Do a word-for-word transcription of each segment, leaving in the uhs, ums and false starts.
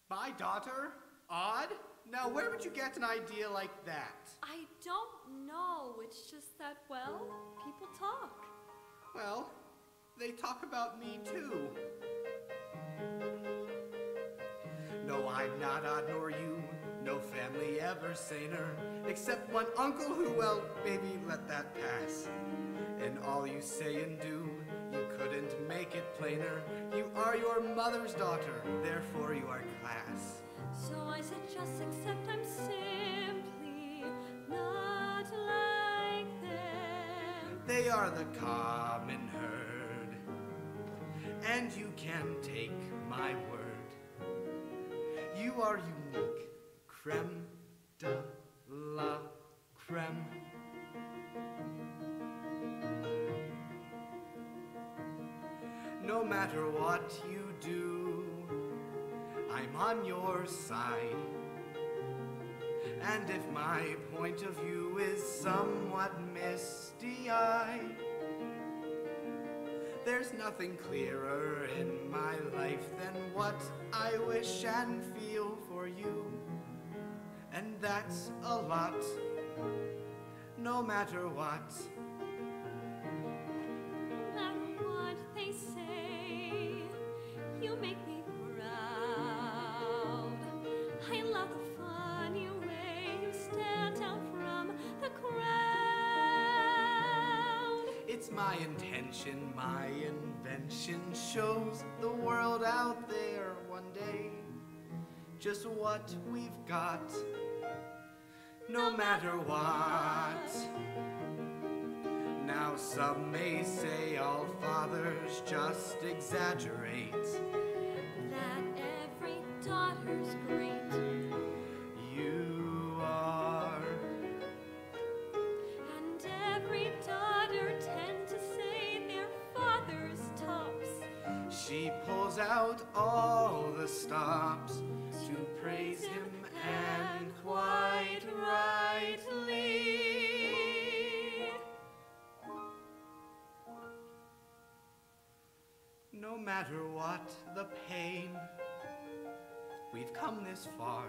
My daughter? Odd? Now, where would you get an idea like that? I don't know. It's just that, well, people talk. Well, they talk about me too. No, I'm not odd nor you. No family ever saner. Except one uncle who, well, maybe let that pass. And all you say and do, you couldn't make it plainer. You are your mother's daughter, therefore you are class. So I said just accept I'm simply not like them. They are the common herd, and you can take my word. You are unique, creme de la creme. No matter what you do, I'm on your side. And if my point of view is somewhat misty-eyed, there's nothing clearer in my life than what I wish and feel for you. And that's a lot, no matter what. No matter what they say, you make me proud. I love the funny way you stand out from the crowd. It's my intention, my invention shows the world out there one day just what we've got, no matter what. Now some may say all fathers just exaggerate, That every daughter's great. you are. And every daughter tend to say their father's tops. She pulls out all the stops to praise him, and quite rightly. No matter what the pain, we've come this far.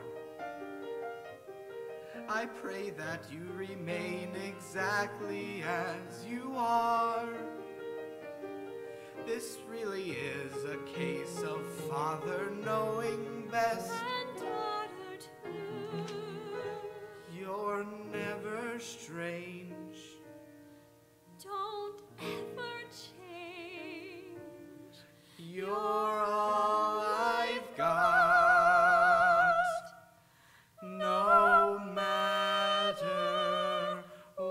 I pray that you remain exactly as you are. This really is a case of father knowing best. And daughter too. You're never strange. Don't ever change. You're all I've got, no matter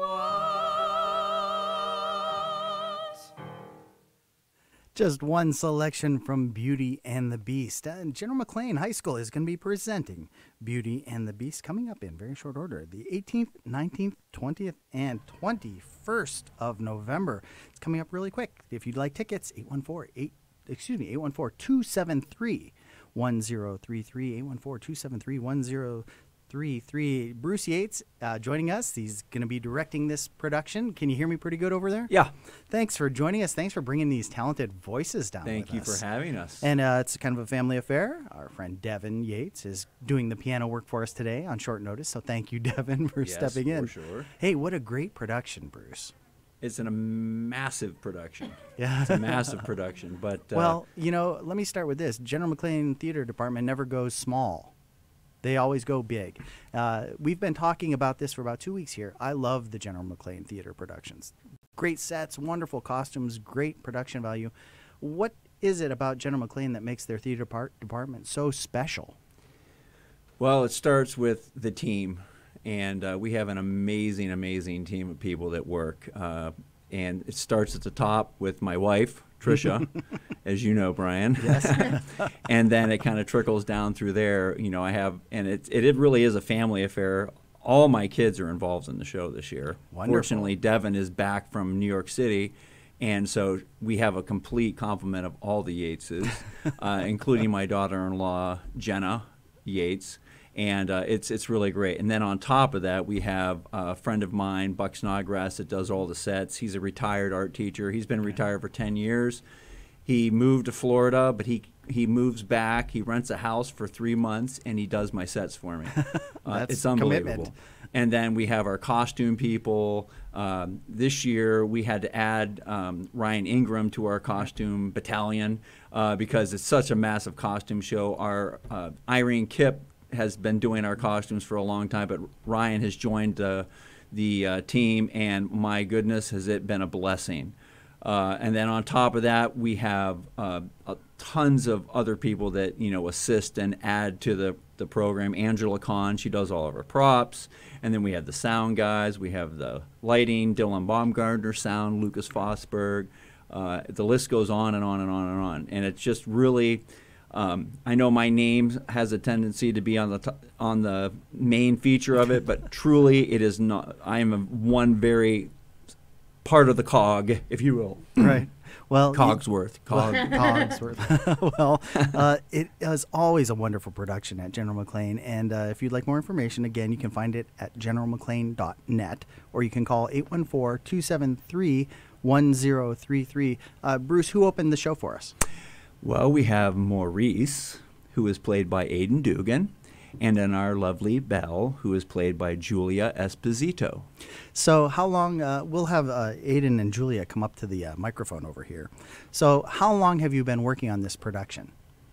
what. Just one selection from Beauty and the Beast. Uh, General McLean High School is going to be presenting Beauty and the Beast coming up in very short order. The eighteenth, nineteenth, twentieth, and twenty-first of November. It's coming up really quick. If you'd like tickets, eight one four, eight, excuse me, eight one four, two seven three, one zero three three, eight one four, two seven three, one zero three three. Bruce Yates uh, joining us. He's going to be directing this production. Can you hear me pretty good over there? Yeah. Thanks for joining us. Thanks for bringing these talented voices down Thank with you us. for having us. And uh, it's kind of a family affair. Our friend Devin Yates is doing the piano work for us today on short notice. So thank you, Devin, for Yes, stepping in. for sure. Hey, what a great production, Bruce. It's an, a massive production. Yeah. It's a massive production. But uh, Well, you know, let me start with this. General McLean Theater Department never goes small. They always go big. Uh, we've been talking about this for about two weeks here. I love the General McLean Theater productions. Great sets, wonderful costumes, great production value. What is it about General McLean that makes their theater part department so special? well, it starts with the team. And uh, we have an amazing, amazing team of people that work. Uh, and it starts at the top with my wife, Tricia, as you know, Brian. Yes. And then it kind of trickles down through there. You know, I have, and it, it really is a family affair. All my kids are involved in the show this year. Wonderful. Fortunately, Devin is back from New York City. And so we have a complete complement of all the Yateses, uh, including my daughter-in-law, Jenna Yates. And uh, it's it's really great. And then on top of that, we have a friend of mine, Buck Snodgrass, that does all the sets. He's a retired art teacher. He's been retired for ten years. He moved to Florida, but he he moves back, he rents a house for three months, and he does my sets for me. Uh, That's it's unbelievable. commitment. And then we have our costume people. Um, this year we had to add um, Ryan Ingram to our costume battalion uh, because it's such a massive costume show. Our uh, Irene Kipp has been doing our costumes for a long time, but Ryan has joined uh, the uh, team, and my goodness, has it been a blessing. Uh, and then on top of that, we have uh, uh, tons of other people that, you know, assist and add to the, the program. Angela Kahn, she does all of our props. And then we have the sound guys. We have the lighting, Dylan Baumgartner, sound, Lucas Fosberg. Uh, the list goes on and on and on and on. And it's just really, um, I know my name has a tendency to be on the, t on the main feature of it, but truly it is not. I am a, one very part of the cog, if you will. Right. Well, Cogsworth. Cog. Cogsworth. Well, uh, it is always a wonderful production at General McLean. And uh, if you'd like more information, again, you can find it at general mclean dot net, or you can call eight one four, two seven three, one zero three three. Uh, Bruce, who opened the show for us? Well, we have Maurice, who is played by Aidan Dugan, and then our lovely Belle, who is played by Julia Esposito. So how long, uh, we'll have uh, Aidan and Julia come up to the uh, microphone over here. So how long have you been working on this production?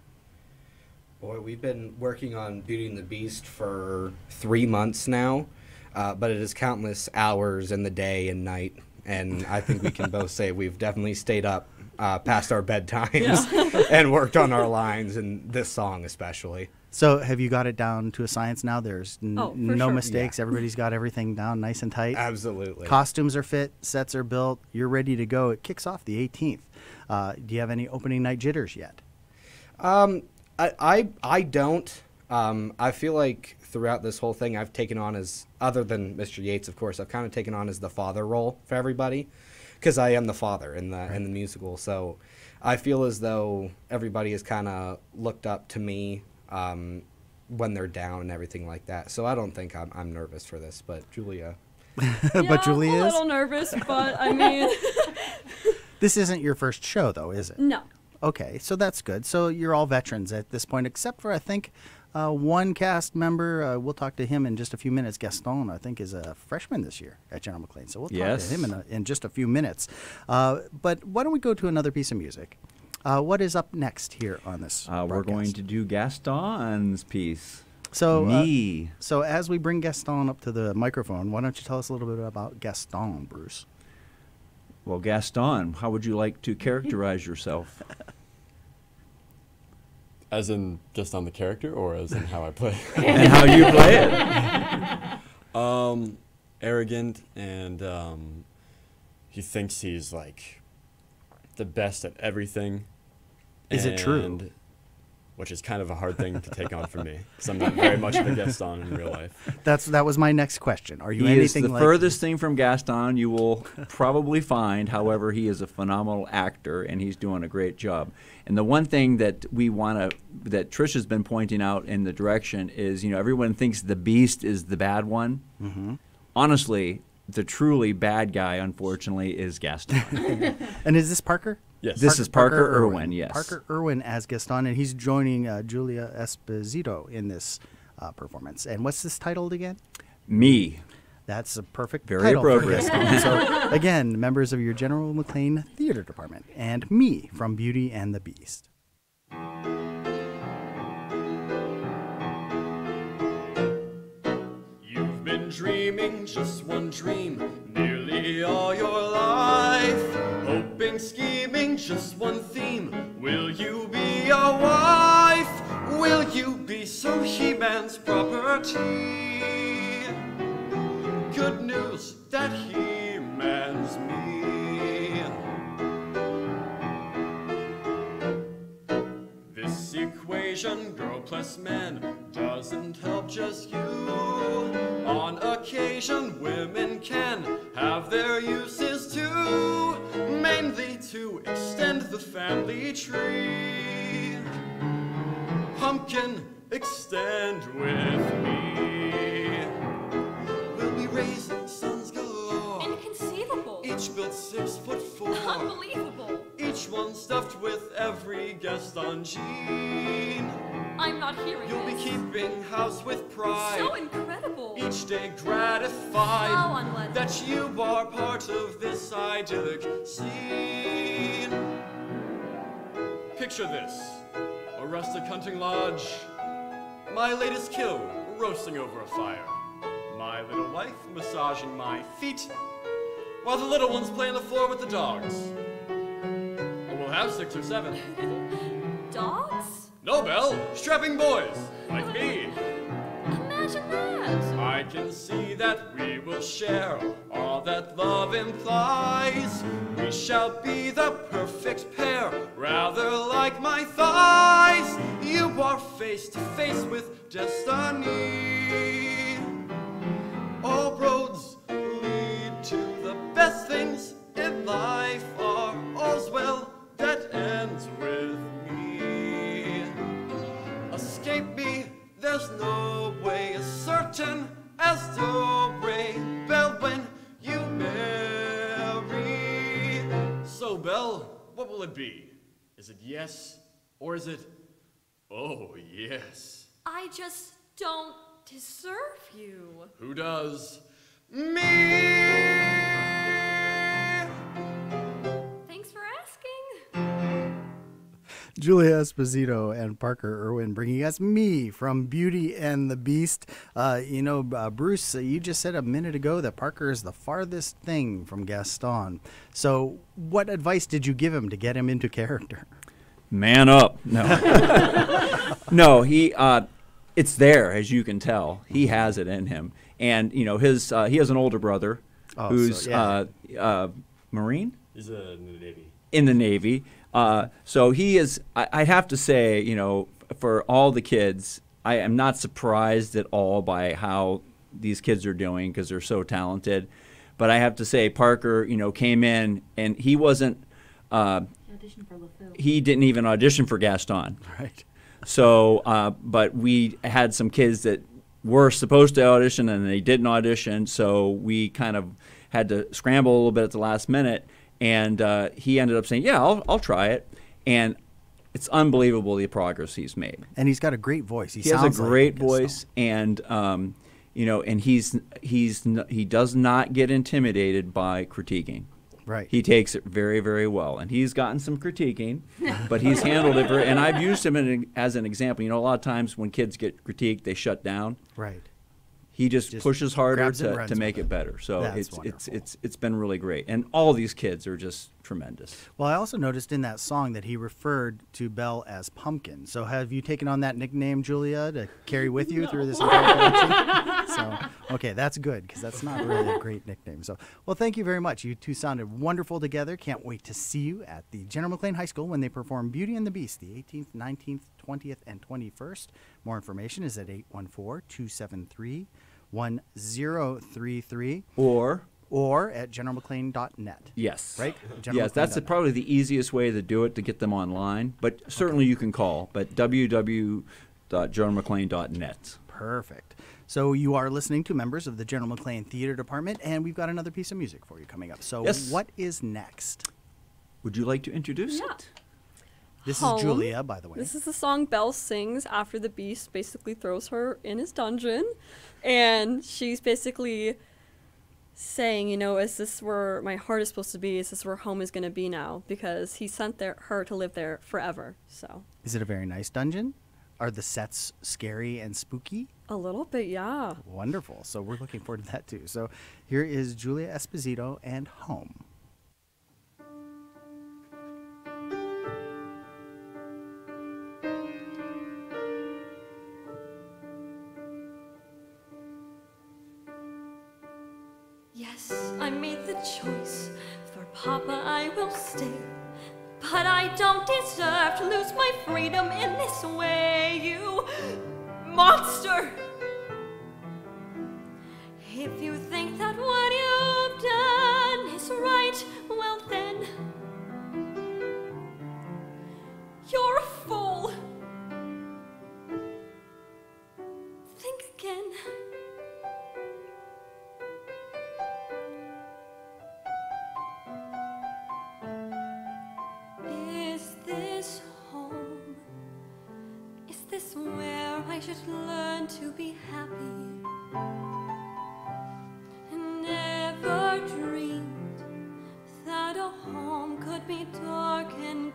Boy, we've been working on Beauty and the Beast for three months now, uh, but it is countless hours in the day and night, and I think we can both say we've definitely stayed up uh, past our bedtimes yeah. and worked on our lines, and this song especially. So have you got it down to a science now? There's n Oh, for no sure. mistakes. Yeah. Everybody's got everything down nice and tight. Absolutely. Costumes are fit. Sets are built. You're ready to go. It kicks off the eighteenth. Uh, do you have any opening night jitters yet? Um, I, I, I don't. Um, I feel like throughout this whole thing, I've taken on as, other than Mister Yates, of course, I've kind of taken on as the father role for everybody, because I am the father in the right. in the musical. So I feel as though everybody has kind of looked up to me um, when they're down and everything like that. So I don't think I'm, I'm nervous for this, but Julia. Yeah, But Julia I'm a is? little nervous, but I mean, This isn't your first show, though, is it? no. Okay, so that's good. So you're all veterans at this point, except for, I think, uh, one cast member. Uh, we'll talk to him in just a few minutes. Gaston, I think, is a freshman this year at General McLean. So we'll talk Yes. to him in, a, in just a few minutes. Uh, but why don't we go to another piece of music? Uh, what is up next here on this Uh, we're going broadcast? to do Gaston's piece. So, uh, Me. so as we bring Gaston up to the microphone, why don't you tell us a little bit about Gaston, Bruce? Well, Gaston, how would you like to characterize yourself? As in just on the character, or as in how I play? And how you play it? um, arrogant, and um, he thinks he's like the best at everything. Is it true? and- Which is kind of a hard thing to take on for me, because I'm not very much of a Gaston in real life. That's that was my next question. Are you He is anything the like furthest thing from Gaston you will probably find. However, he is a phenomenal actor, and he's doing a great job. And the one thing that we want to, that Trish has been pointing out in the direction is, you know, everyone thinks the Beast is the bad one. Mm-hmm. Honestly, the truly bad guy, unfortunately, is Gaston. And is this Parker? Yes. This is Parker Irwin, yes. Parker Irwin as Gaston, and he's joining uh, Julia Esposito in this uh, performance. And what's this titled again? Me. That's a perfect Very title for appropriate. Gaston. So, again, members of your General McLean Theater Department, and me from Beauty and the Beast. You've been dreaming just one dream nearly all your life. Hoping, scheming, just one theme. Will you be a wife? Will you be so He-Man's property? Good news that He-Man's me. This equation, girl plus man, doesn't help just you. On occasion, women can have their uses too, mainly to extend the family tree. Pumpkin, extend with me. We'll be raising sons galore, Inconceivable. each built six foot four. Unbelievable. Each Which one stuffed with every Gaston gene? I'm not hearing You'll be this. keeping house with pride. So incredible. Each day gratified So unleaded. that you are part of this idyllic scene. Picture this, a rustic hunting lodge, my latest kill roasting over a fire, my little wife massaging my feet, while the little ones play on the floor with the dogs. We'll have six or seven. Dogs? No, Belle, strapping boys, like me. Imagine that. I can see that we will share all that love implies. We shall be the perfect pair, rather like my thighs. You are face to face with destiny. All roads lead to the best things in life. Are all's well that ends with me. Escape me, there's no way as certain as do re Belle when you marry. So Belle, what will it be? Is it yes or is it oh yes? I just don't deserve you. Who does? Me! Thanks for asking. Julia Esposito and Parker Irwin bringing us Me from Beauty and the Beast. Uh, you know, uh, Bruce, uh, you just said a minute ago that Parker is the farthest thing from Gaston. So what advice did you give him to get him into character? Man up. No. No, he uh it's there, as you can tell. He has it in him. And you know, his uh, he has an older brother Oh, who's so, yeah. uh, uh Marine He's uh, in the Navy. in the Navy. Uh, so he is, I, I'd have to say, you know, for all the kids, I am not surprised at all by how these kids are doing because they're so talented. But I have to say, Parker, you know, came in and he wasn't, uh, Audition for LaFille. he didn't even audition for Gaston. Right. So, uh, but we had some kids that were supposed to audition and they didn't audition. So we kind of had to scramble a little bit at the last minute. And uh, he ended up saying, yeah, I'll, I'll try it. And it's unbelievable the progress he's made. And he's got a great voice. He, He has a sounds like great Gaston. voice, and um, you know, and he's he's n- he does not get intimidated by critiquing. Right. He takes it very, very well, and he's gotten some critiquing, but he's handled it very. And I've used him in, an- as an example. You know, a lot of times when kids get critiqued, they shut down. Right. He just, Just pushes harder grabs and to, runs to make with it it. better. So That's it's it's wonderful. it's it's been really great, and all these kids are just tremendous. Well, I also noticed in that song that he referred to Belle as Pumpkin. So have you taken on that nickname, Julia, to carry with you through this entire production? So, okay, that's good because that's not really a great nickname. So, well, thank you very much. You two sounded wonderful together. Can't wait to see you at the General McLean High School when they perform Beauty and the Beast, the eighteenth, nineteenth, twentieth, and twenty-first. More information is at eight one four, two seven three, one zero three three Or or at general mclean dot net. yes, Right? Yes, general that's the, mclean dot net. probably the easiest way to do it to get them online. But certainly you can call. But w w w dot general mclean dot net. Perfect. So you are listening to members of the General McLean Theater Department, and we've got another piece of music for you coming up. So Yes. what is next? Would you like to introduce Yeah. it? This Home. is Julia, by the way. This is the song Belle sings after the beast basically throws her in his dungeon. And she's basically saying, you know, is this where my heart is supposed to be? Is this where home is going to be now? Because he sent there, her to live there forever. So, Is it a very nice dungeon? Are the sets scary and spooky? a little bit, yeah. Wonderful. So we're looking forward to that too. So here is Julia Esposito and Home. Yes, I made the choice. For Papa, I will stay. But I don't deserve to lose my freedom in this way, you monster! If you think that what you've done is right, well then, you're a fool. Think again. this where I should learn to be happy? Never dreamed that a home could be dark and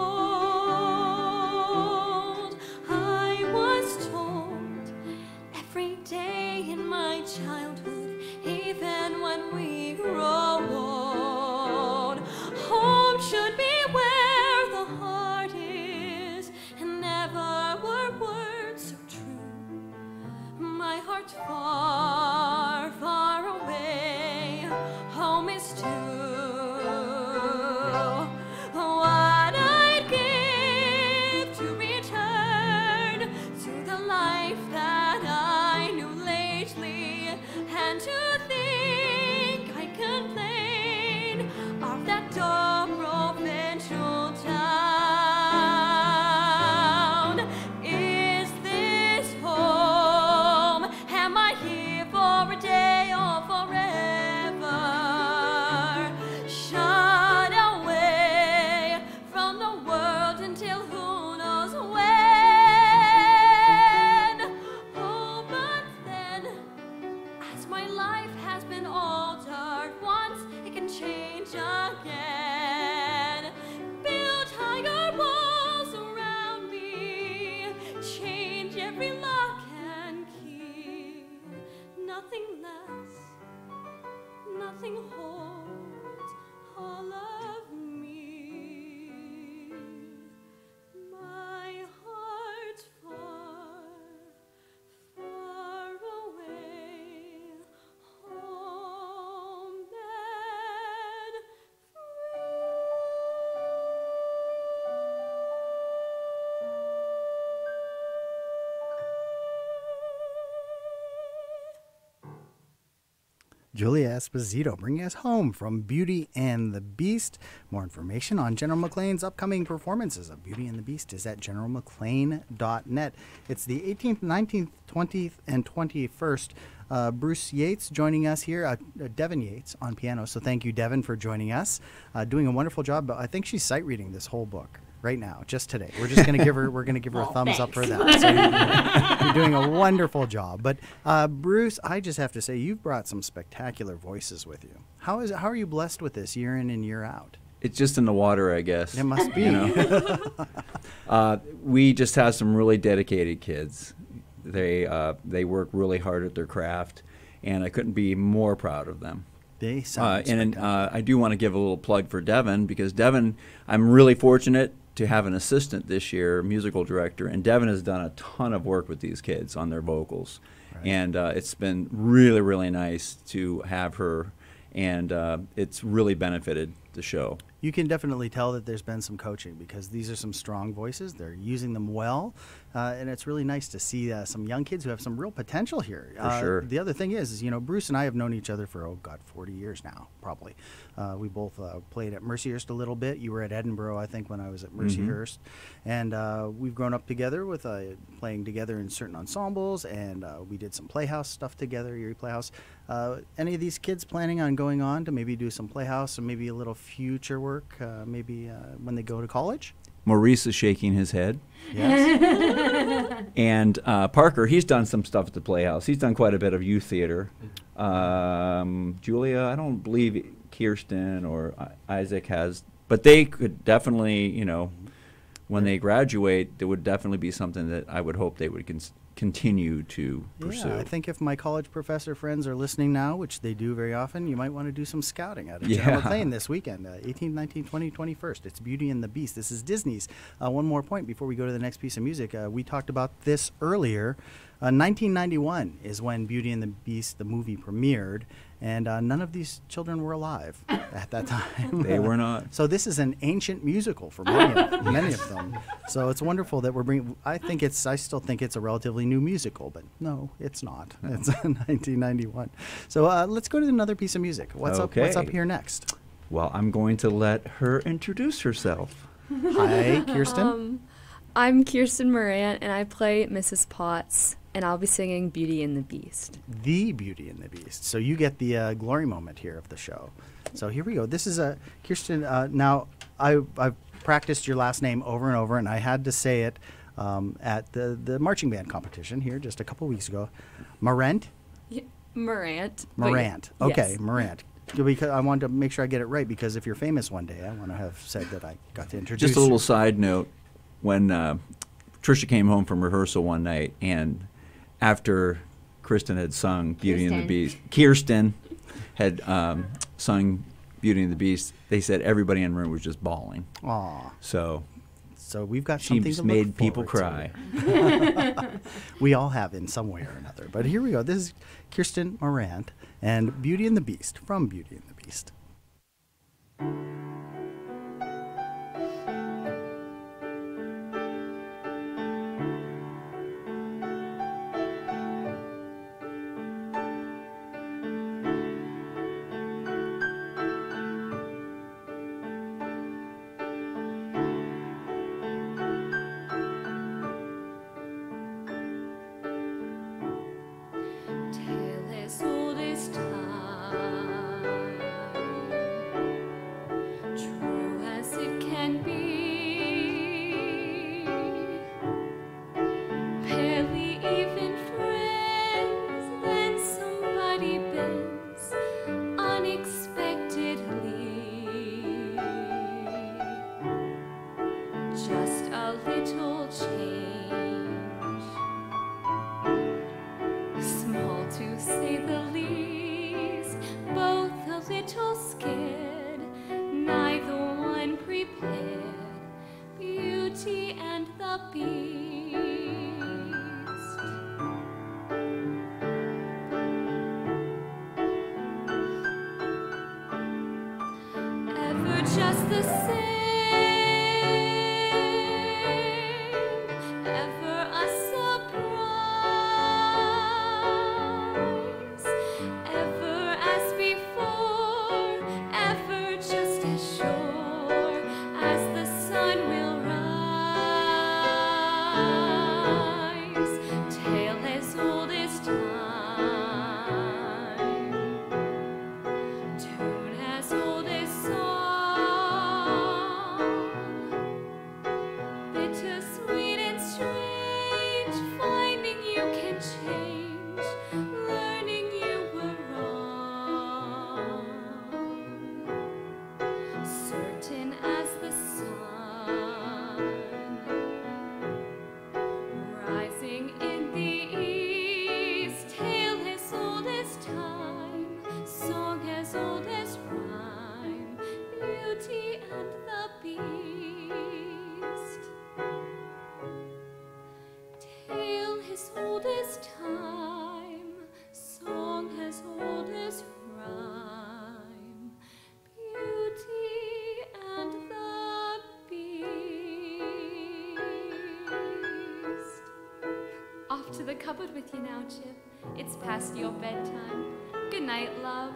cold. I was told every day in my childhood, even when we grow old, home should be where the heart is, and never were words so true. My heart far, far away, home is too. What I'd give to return to the life that I knew lately, and to think I complain of that dumb provincial town. Is this home? Am I here for a day or forever? Shut away from the world until who knows when. Oh, but then, as my life has been altered once, it can change again. Build higher walls around me, change every lock and key. Nothing less, nothing holds all of me. My heart's far, far away, home and Julia Esposito bringing us home from Beauty and the Beast. More information on General McLean's upcoming performances of Beauty and the Beast is at general mclean dot net. It's the eighteenth, nineteenth, twentieth, and twenty-first. Uh, Bruce Yates joining us here, uh, uh, Devin Yates on piano. So thank you, Devin, for joining us. Uh, doing a wonderful job. But I think she's sight reading this whole book right now, just today. We're just going to give her. We're going to give her a Oh, thumbs up for thanks. that. So you're, you're doing a wonderful job. But uh, Bruce, I just have to say, you've brought some spectacular voices with you. How is? How are you blessed with this year in and year out? It's just in the water, I guess. It must be. You know? uh, we just have some really dedicated kids. They uh, they work really hard at their craft, and I couldn't be more proud of them. They Uh, sound and spectacular. uh, I do want to give a little plug for Devin, because Devin, I'm really fortunate to have an assistant this year, musical director, and Devin has done a ton of work with these kids on their vocals. Right. And uh, it's been really, really nice to have her, and uh, it's really benefited the show. You can definitely tell that there's been some coaching, because these are some strong voices. They're using them well, uh, and it's really nice to see uh, some young kids who have some real potential here. For uh, sure. The other thing is, is, you know, Bruce and I have known each other for, oh, God, forty years now, probably. Uh, we both uh, played at Mercyhurst a little bit. You were at Edinburgh, I think, when I was at Mercyhurst. And uh, we've grown up together with uh, playing together in certain ensembles, and uh, we did some Playhouse stuff together, Erie Playhouse. Uh, any of these kids planning on going on to maybe do some Playhouse and maybe a little future work, uh, maybe uh, when they go to college? Maurice is shaking his head. Yes. And uh, Parker, he's done some stuff at the Playhouse. He's done quite a bit of youth theater. Um, Julia, I don't believe Kirsten or I- Isaac has, but they could definitely, you know, when they graduate, there would definitely be something that I would hope they would cons- continue to pursue. Yeah, I think if my college professor friends are listening now, which they do very often, you might want to do some scouting at Yeah. General McLean this weekend, uh, eighteenth, nineteenth, twentieth, twenty-first. It's Beauty and the Beast. This is Disney's. Uh, one more point before we go to the next piece of music. Uh, we talked about this earlier. Uh, nineteen ninety-one is when Beauty and the Beast, the movie, premiered, and uh, none of these children were alive at that time. They were not. So this is an ancient musical for many of, many of them. So it's wonderful that we're bringing. I think it's. I still think it's a relatively new musical, but no, it's not. It's nineteen ninety-one. So uh, let's go to another piece of music. What's up? What's up Okay. here next? Well, I'm going to let her introduce herself. Hi, Kirsten. Um, I'm Kirsten Moran, and I play Missus Potts, and I'll be singing Beauty and the Beast. The Beauty and the Beast. So you get the uh, glory moment here of the show. So here we go. This is a Kirsten. Uh, now I I've practiced your last name over and over, and I had to say it um, at the, the marching band competition here just a couple weeks ago. Morant? Yeah, Morant. but y- Morant. Okay, yes. Morant. Because I wanted to make sure I get it right, because if you're famous one day, I want to have said that I got to introduce Just a little you. side note, when uh, Trisha came home from rehearsal one night, and after Kristen had sung Beauty and the Kirsten. Beast, Kirsten had um, sung Beauty and the Beast, they said everybody in the room was just bawling. Aw. So So we've got something she's to look made people forward cry. to. We all have in some way or another. But here we go. This is Kirsten Morant and Beauty and the Beast from Beauty and the Beast. Tale as old as time, true as it can be. Barely even friends, then somebody bends unexpectedly. Just a little change. Small to say the least, both a little scared, neither one prepared. Beauty and the Beast. Ever just the same, ever a surprise, ever as before, ever just as sure as the sun will rise. Tale as old as time, tune as old as song, bittersweet and strange, finding you can change, learning you were wrong. Certain as the sun, rising in the east, tale as old as time, song as old as rhyme, Beauty and the Beast. Tale as old as time, song as old as rhyme, Beauty and the Beast. Off to the cupboard with you now, Chip. It's past your bedtime. Good night, love.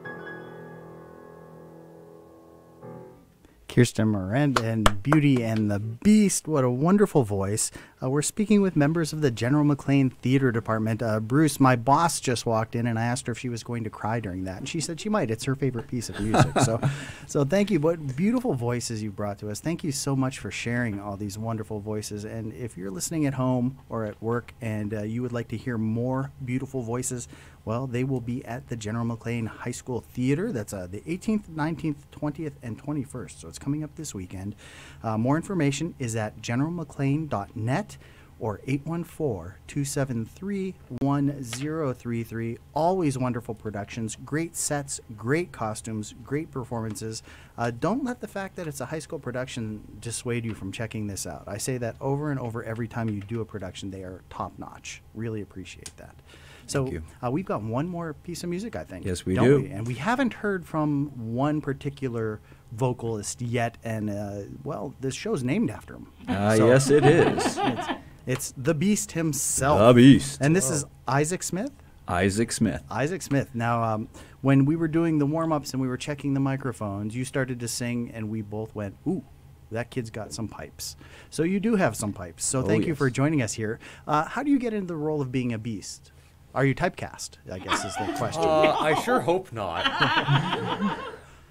Kirsten Morant and Beauty and the Beast. What a wonderful voice. Uh, we're speaking with members of the General McLean Theater Department. Uh, Bruce, my boss, just walked in, and I asked her if she was going to cry during that, and she said she might. It's her favorite piece of music. so, so thank you. What beautiful voices you brought to us. Thank you so much for sharing all these wonderful voices. And if you're listening at home or at work and uh, you would like to hear more beautiful voices, well, they will be at the General McLean High School Theater. That's uh, the eighteenth, nineteenth, twentieth, and twenty-first. So it's coming up this weekend. Uh, more information is at general mclean dot net or eight one four, two seven three, one zero three three. Always wonderful productions, great sets, great costumes, great performances. Uh, don't let the fact that it's a high school production dissuade you from checking this out. I say that over and over every time you do a production. They are top-notch. Really appreciate that. So Thank you. uh, we've got one more piece of music, I think. Yes, we don't do. We? And we haven't heard from one particular vocalist yet. And, uh, well, this show's named after him. Ah, So yes, it is. It's, it's the Beast himself. The Beast. And this is Isaac Smith? Isaac Smith. Isaac Smith. Now, um, when we were doing the warm-ups and we were checking the microphones, you started to sing, and we both went, ooh, that kid's got some pipes. So you do have some pipes. So Oh, thank you yes. for joining us here. Uh, how do you get into the role of being a beast? Are you typecast, I guess is the question. Uh, I sure hope not.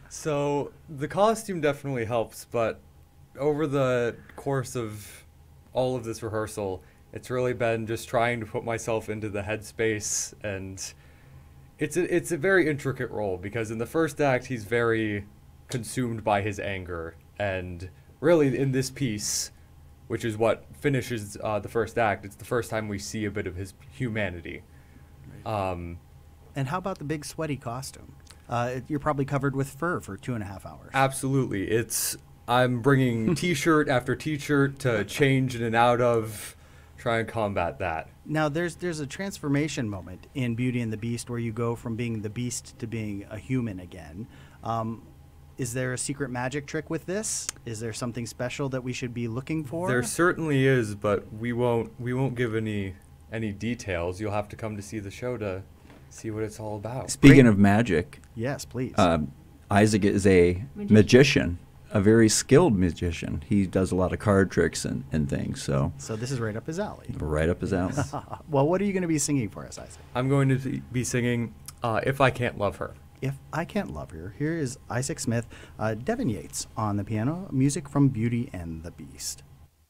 So the costume definitely helps, but over the course of all of this rehearsal, it's really been just trying to put myself into the headspace, and it's a, it's a very intricate role because in the first act he's very consumed by his anger, and really in this piece, which is what finishes uh, the first act, it's the first time we see a bit of his humanity. Um, And how about the big sweaty costume? Uh, it- you're probably covered with fur for two and a half hours. Absolutely. It's I'm bringing t-shirt after t-shirt to change in and out of, try and combat that. Now, there's there's a transformation moment in Beauty and the Beast where you go from being the Beast to being a human again. Um, is there a secret magic trick with this? Is there something special that we should be looking for? There certainly is, but we won't we won't give any any details. You'll have to come to see the show to see what it's all about. Speaking Great. of magic, Yes, please. um, Isaac is a magician, a very skilled magician. He does a lot of card tricks and, and things, so so this is right up his alley. right up his alley. Well, what are you going to be singing for us, Isaac? I'm going to be singing uh, If I Can't Love Her. If I Can't Love Her. Here is Isaac Smith, uh, Devin Yates on the piano, music from Beauty and the Beast.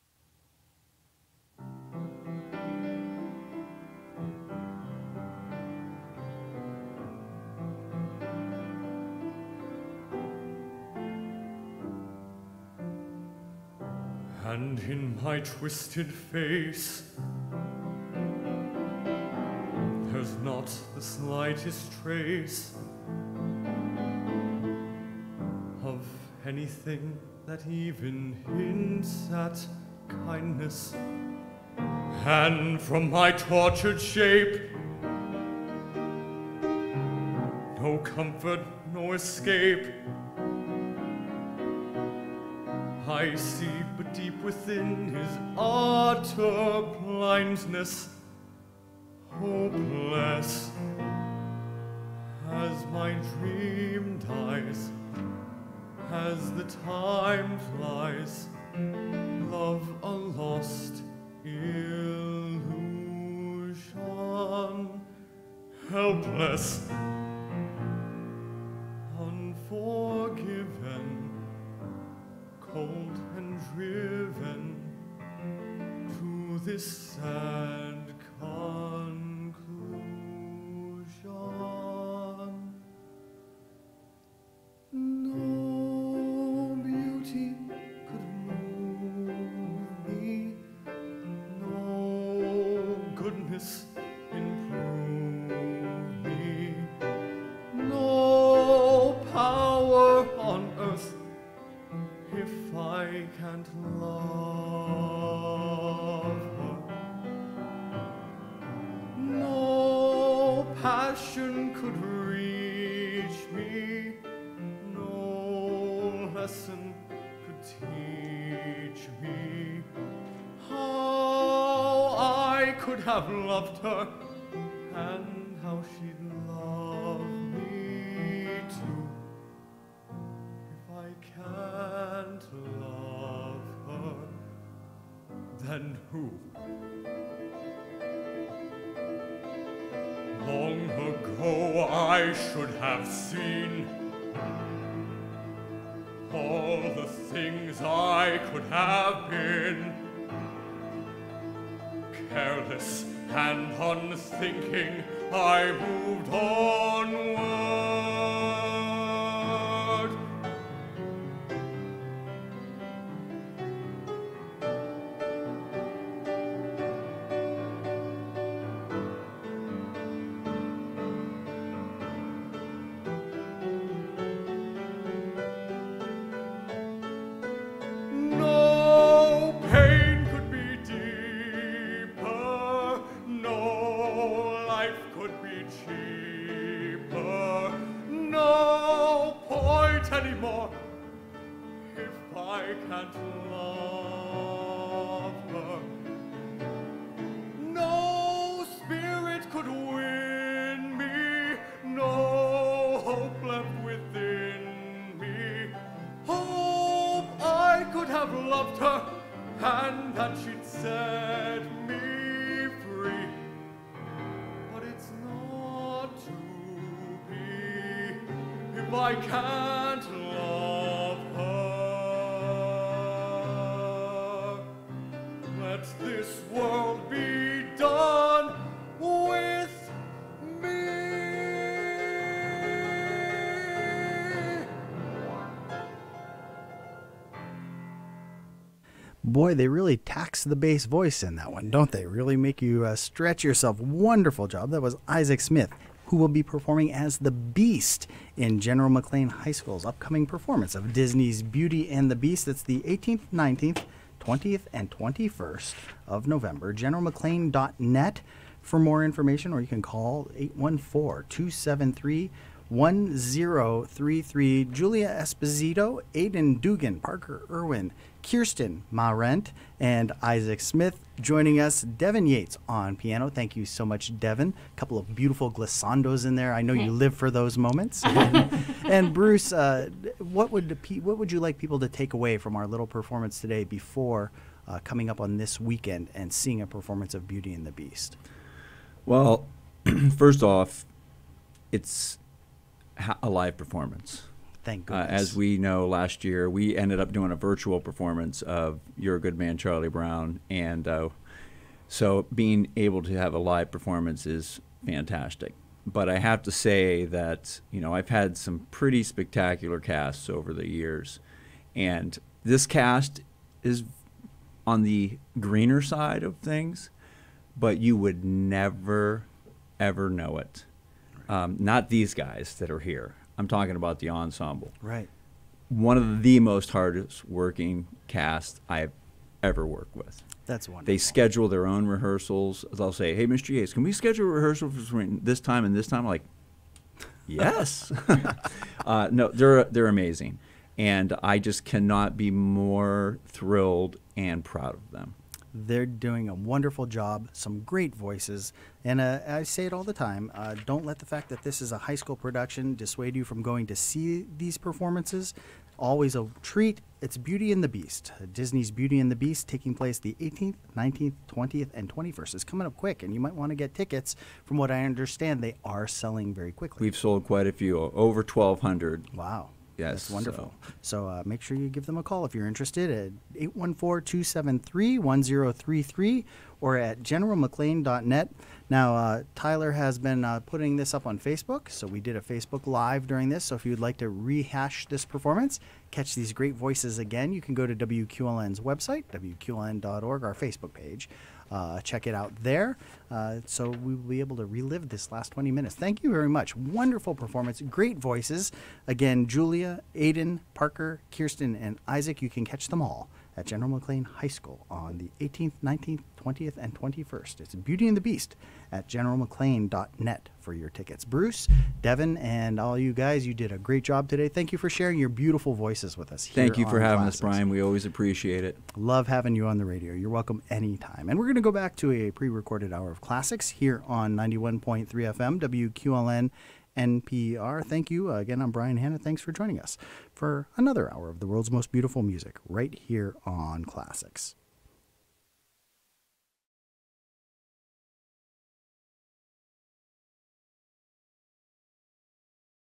And in my twisted face, there's not the slightest trace of anything that even hints at kindness. And from my tortured shape, no comfort, no escape. I see, but deep within his utter blindness, hopeless, as my dream dies, as the time flies, love a lost illusion, helpless, unforgiven, cold and driven to this sad conclusion. No beauty could move me, no goodness improve me, no power on earth if I can't love her. No passion could reach me, no lesson could teach me how I could have loved her and how she'd love me too. If I can't love her, then who? Long ago I should have seen all the things I could have been. Careless and unthinking, I moved onward. No pain could be deeper, no life could be cheaper, no point anymore if I can't love her. No spirit could win me, no hope left within me. Hope I could have loved her and that she'd set me free. But it's not to be if I can't love her. Let Boy, they really tax the bass voice in that one, don't they? Really make you uh, stretch yourself. Wonderful job. That was Isaac Smith, who will be performing as the Beast in General McLean High School's upcoming performance of Disney's Beauty and the Beast. That's the eighteenth, nineteenth, twentieth, and twenty-first of November. general mclean dot net for more information, or you can call eight one four, two seven three, one zero three three. Julia Esposito, Aiden Dugan, Parker Irwin, Kirsten Marent, and Isaac Smith joining us. Devin Yates on piano. Thank you so much, Devin. A couple of beautiful glissandos in there. I know you live for those moments. And, and Bruce, uh, what would the pe- what would you like people to take away from our little performance today before uh, coming up on this weekend and seeing a performance of Beauty and the Beast? Well, first off, it's ha- a live performance. Thank Uh, goodness. as we know, last year we ended up doing a virtual performance of You're a Good Man, Charlie Brown, and uh, so being able to have a live performance is fantastic. But I have to say that, you know, I've had some pretty spectacular casts over the years, and this cast is on the greener side of things, but you would never, ever know it. Um, not these guys that are here. I'm talking about the ensemble. Right. One of the most hardest working casts I've ever worked with. That's wonderful. They schedule their own rehearsals. They'll say, "Hey, Mister Yates, can we schedule a rehearsal between this time and this time?" I'm like, yes. uh, no, they're they're amazing, and I just cannot be more thrilled and proud of them. They're doing a wonderful job, some great voices, and uh, I say it all the time, uh, don't let the fact that this is a high school production dissuade you from going to see these performances. Always a treat. It's Beauty and the Beast. Disney's Beauty and the Beast, taking place the eighteenth, nineteenth, twentieth, and twenty-first. It's coming up quick, and you might want to get tickets. From what I understand, they are selling very quickly. We've sold quite a few, over twelve hundred. Wow. Yes, That's wonderful. so- So, uh, make sure you give them a call if you're interested at eight one four, two seven three, one zero three three or at general mclean dot net. Now, uh, Tyler has been uh, putting this up on Facebook, so we did a Facebook Live during this. So if you'd like to rehash this performance, catch these great voices again, you can go to W Q L N's website, W Q L N dot org, our Facebook page. Uh, check it out there. Uh, so we will be able to relive this last twenty minutes. Thank you very much. Wonderful performance. Great voices. Again, Julia, Aiden, Parker, Kirsten, and Isaac. You can catch them all at General McLean High School on the eighteenth, nineteenth, twentieth, and twenty-first. It's Beauty and the Beast at general mclean dot net for your tickets. Bruce, Devin, and all you guys, you did a great job today. Thank you for sharing your beautiful voices with us here Thank you for on having us, Classics. Brian. We always appreciate it. Love having you on the radio. You're welcome anytime. And we're going to go back to a pre-recorded hour of classics here on ninety-one point three F M, W Q L N N P R. Thank you. Uh, again, I'm Brian Hanna. Thanks for joining us for another hour of the world's most beautiful music right here on Classics.